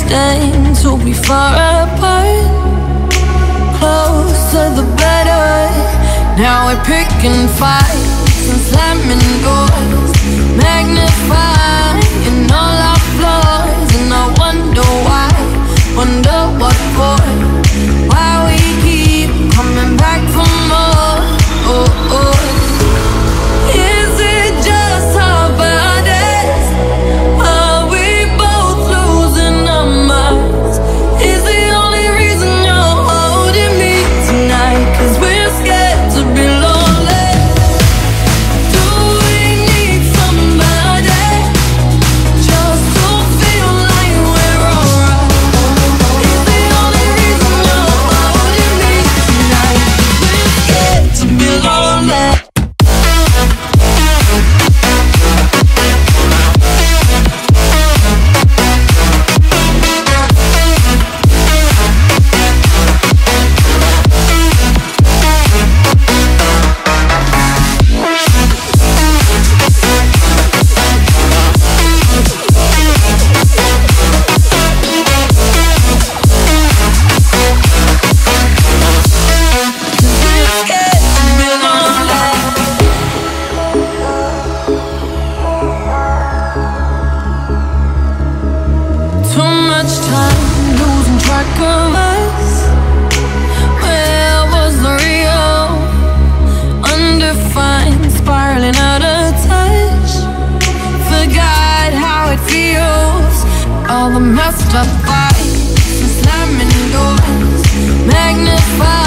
destined to be far apart. Closer the better. Now we're picking fights and slamming doors, magnifying all our flaws. And I wonder why, wonder what for, why we keep coming back for more. Oh, oh. Is it just our bodies? Are we both losing our minds? Is the only reason you're holding me tonight 'cause we're scared to be lonely? Do we need somebody just to feel like we're alright? Is the only reason you're holding me tonight 'cause we're scared to be lonely? Too much time losing track of us. Where was the real? Undefined, spiraling out of touch. Forgot how it feels. All the messed up fights and slamming doors, magnify